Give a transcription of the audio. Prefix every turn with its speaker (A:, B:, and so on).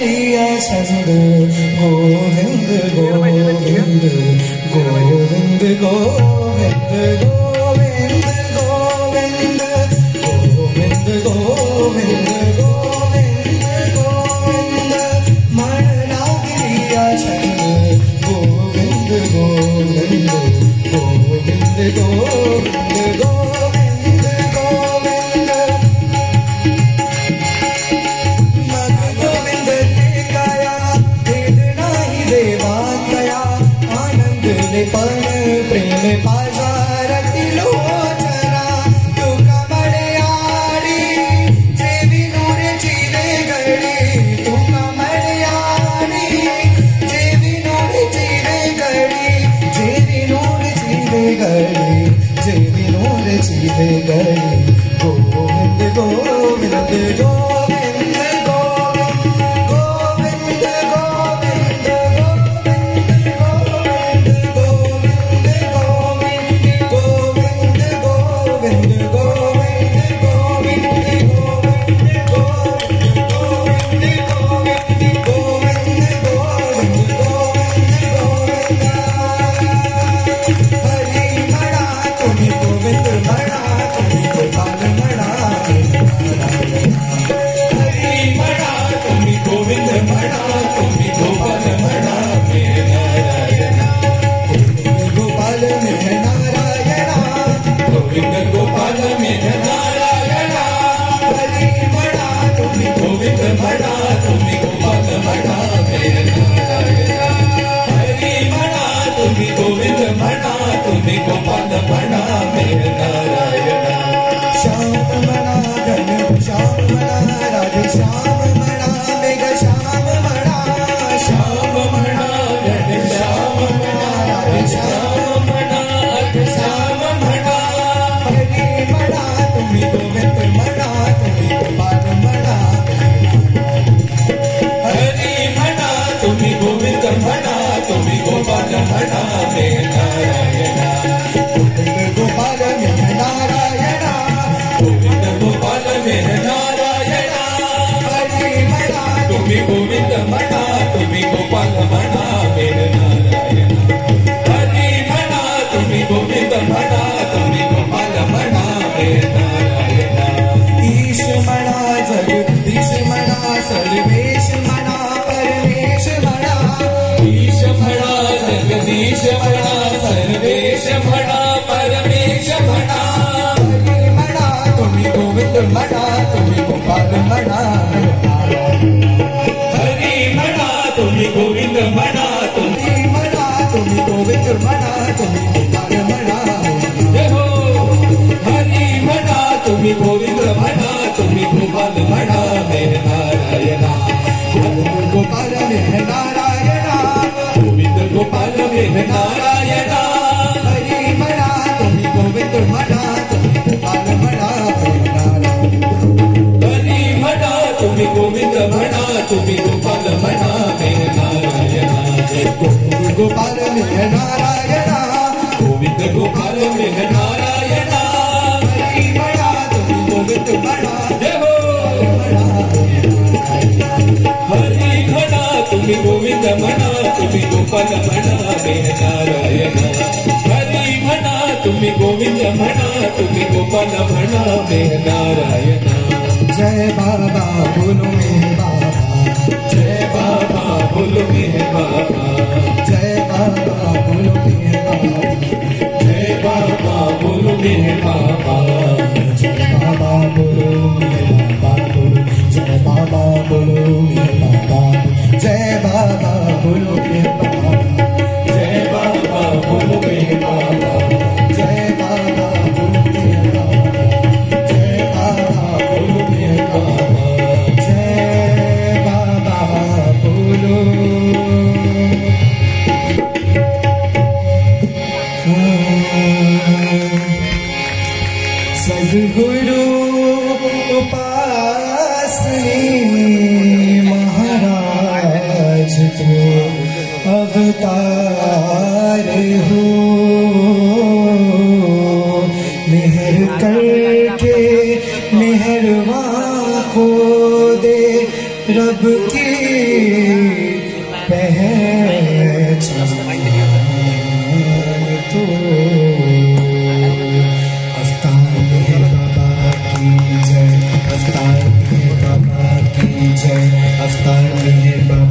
A: गिरिया छंद गोविंद गोविंद गोविंद गोविंद गोविंद गोविंद गोविंद गोविंद गोविंद गोविंद मरना गिरिया छंद गोविंद गोविंद गोविंद गोविंद गोविंद गोविंद मग गोविंद ते काया भेद नाही देवा कया आनंद लेपन प्रेम पाजारती लोचना तुका मळयाडी जेवी नूर चिरे गडी तुका मळयाडी जेवी नूर चिरे गडी जेवी नूर चिरे गडी जेवी नूर चिरे गडी गोविंद गोविंद गोविंद गोविंद गोविंद जय बाबा बोलो मेरे बाबा जय बाबा बोलो मेरे बाबा जय बाबा बोलो मेरे बाबा जय बाबा बोलो मेरे बाबा जय बाबा बोलो मेरे बाबा जय बाबा बोलो मेरे बाबा जय बाबा बोलो मेरे बाबा जय बाबा बोलो मेरे बाबा जय बाबा बोलो मेरे बाबा जय बाबा बोलो मेरे बाबा जय बाबा बोलो सद्गुरु उपासनी महाराज तो अवतार हो मेहर करके मेहरबान को दे रब की पहचान तो अवतार मेहर बाबा की जय, अवतार मेहर बाबा की जय, अवतार मेहर बाबा